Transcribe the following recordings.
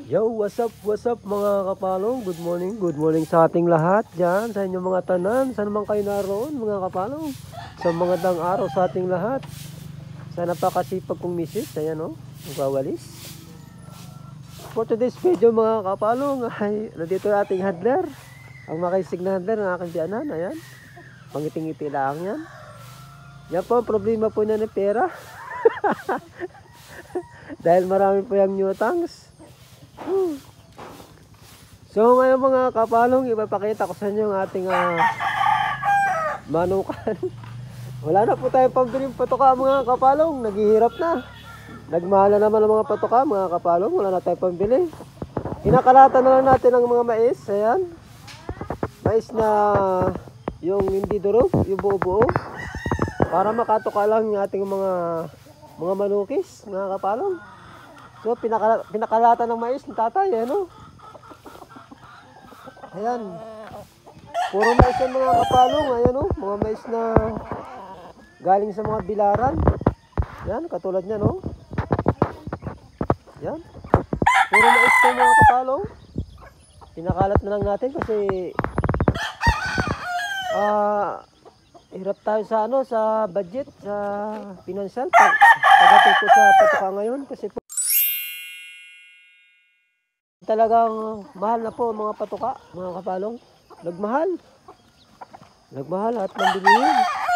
Yo, what's up mga kapalong? Good morning sa ating lahat dyan, sa inyong mga tanan. Saan naman kayo naroon mga kapalong? Sa mga dang araw sa ating lahat. Sa napakasipag kong misis, ayan o, magwawalis. For today's video mga kapalong, ay nandito yung ating handler. Ang makaisig na handler ng aking biyanan, ayan. Pangiting-ngiti lang yan. Yan po ang problema po niya ng pera. Dahil marami po yung new tanks. So ngayon mga kapalong, ipapakita ko sa inyo ang ating manukan. Wala na po tayong pambiling patoka mga kapalong, naghihirap na. Nagmahal na naman ang mga patoka mga kapalong, wala na tayong pambili. Kinakalatan na lang natin ang mga mais, ayan. Mais na yung hindi durog, yung buo-buo. Para makatoka lang yung ating mga manukis mga kapalong. So pinakalatan ng mais ng tatay, ano? Ayan. Puro mais yan mga kapalong, ayan o, mga mais na galing sa mga bilaran. Yan, katulad niyan o. Yan. Puro mais yan mga kapalong. Pinakalat na lang natin kasi hirap tayo sa sa budget, sa financial pagdating po sa patuka ngayon kasi po talagang mahal na po mga patuka, mga kapalong. Nagmahal at mambilihin.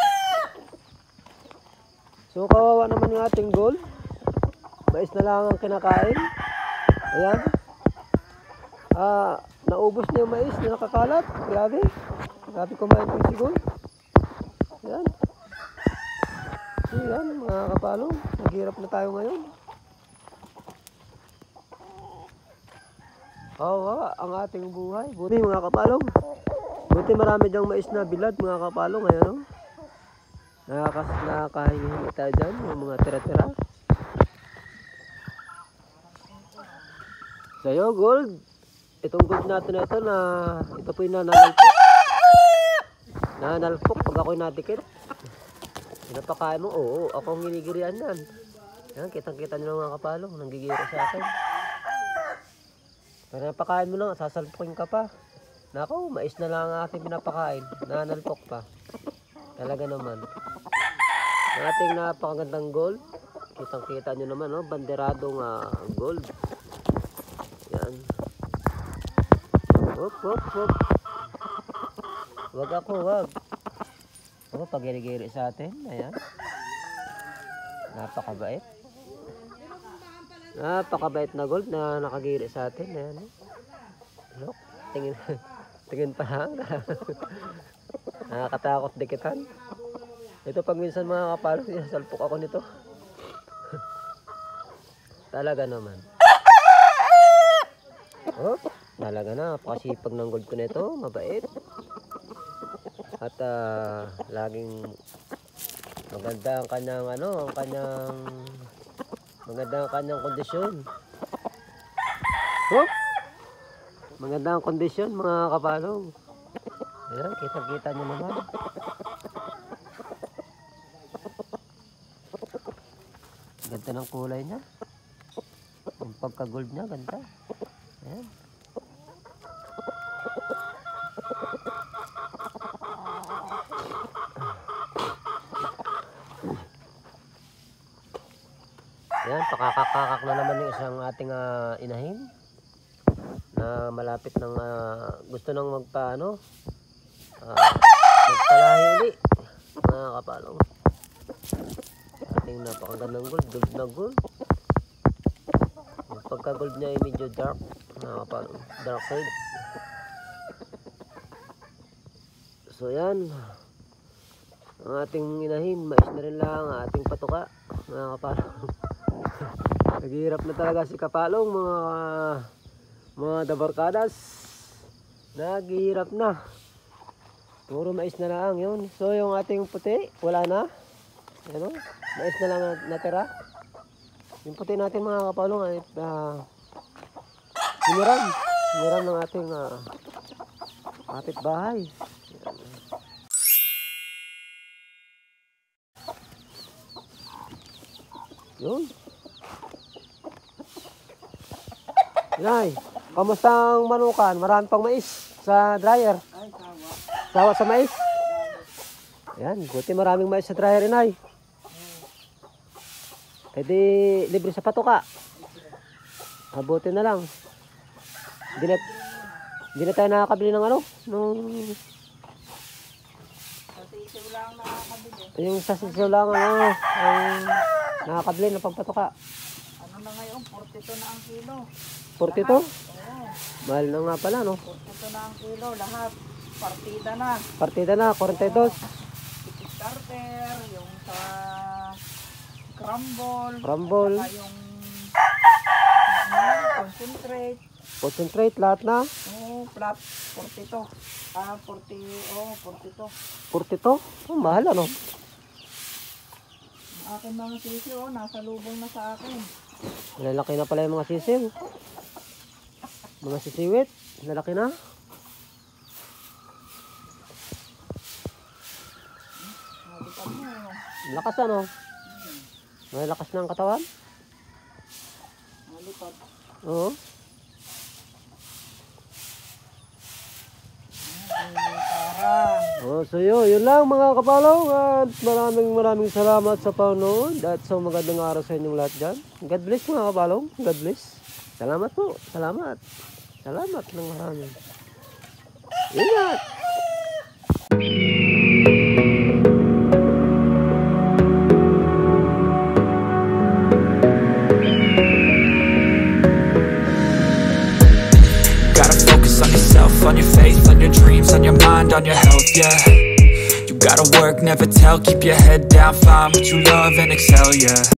So kawawa naman yung ating gold. Mais na lang ang kinakain. Ayan. Naubos na yung mais na nakakalat. Grabe kumain po si gold. Ayan. So yan mga kapalong, naghirap na tayo ngayon. Ang ating buhay. Buti mga kapalong. Buti marami dyang mais na bilad mga kapalong. Ayan o. Nakakahingi tayo dyan. Yung mga tira-tira. So yun, gold. Itong gold natin na ito na ito po yung nananalpok. Nananalpok pag ako'y nadikit. Pinapakain mo. Oo, akong ginigirian yan. Yan, kitang-kita nyo mga kapalong. Nanggigiro sa akin. Pero napakain mo lang, sasalpukin ka pa. Nako, mais na lang ang aking pinapakain. Nanalpok pa. Talaga naman. Ang ating napakagandang gold. Kitang-kita nyo naman, no? Banderadong gold. Yan. Hop. Wag. Pag-giri-giri sa atin. Ayan. Napakabait. Napakabait na gold na nakagiri sa atin. Ayan. Look, tingin pa lang. Nakakatakot dikitan. Ito pag minsan mga kapalong, sinasalpok ako nito. Talaga naman. Talaga na. Napakasipag ng gold ko nito. Mabait. At laging maganda ang kanyang maganda ang kanyang kondisyon. Maganda ang kondisyon mga kapalong. Ayan, kita-kita nyo naman. Ganda ng kulay niya. Ang pagka-gold niya, ganda. Ayan. Ayan, pakakakakak na naman yung isang ating inahin na malapit ng gusto nang magpalahi uli mga kapalong. Ating napakagandang gold na gold. Yung pagka gold niya ay medyo dark mga kapalong, dark red. So yan ang ating inahin, mais na rin lang ang ating patuka mga kapalong. Naghihirap na talaga si kapalong mga dabarkadas. Naghihirap na. Puro mais na lang yun. So yung ating puti, wala na. Ano? Mais na lang natira. Yung puti natin mga kapalong ay hiniram ng ating kapitbahay. Yun. Inay, kamusta ang manukan? Marami pang mais sa dryer. Ay, tawa. Sawa sa mais. Ayan, buti maraming mais sa dryer, inay. E di, libre sa patuka. Abuti na lang. Hindi na tayo nakakabili ng ano? Kasi ito lang nakakabili. Yung sa sisiw lang ang nakakabili ng pagpatuka. Ano na ngayon? 42 na ang kilo. 42? Oo. Mahal na nga pala, no? 42 na ang kilo. Lahat. Partida na. Partida na, 42. Chicken starter. Yung sa crumble. Crumble. Saka yung concentrate. Concentrate, lahat na. Oo, flat. 42. 42. 42? Oh, mahal, ano? Ang aking mga sisiyo, nasa lubong na sa akin. Malalaki na pala yung mga sisiw. Mga sisiwit, lalaki na. Nabitag mo. Lakas, ano? May lakas na ang katawan. Nalipad. Oo. Oh, so yun lang mga kapalong at maraming salamat sa panonood at sa magandang araw sa inyong lahat dyan. God bless mga kapalong. God bless. Salamat po. Salamat. Salamat ng marami. Ingat! Gotta focus on yourself, on your faith, on your dreams, on your mind, on your health, yeah. You gotta work, never tell, keep your head down, find what you love and excel, yeah.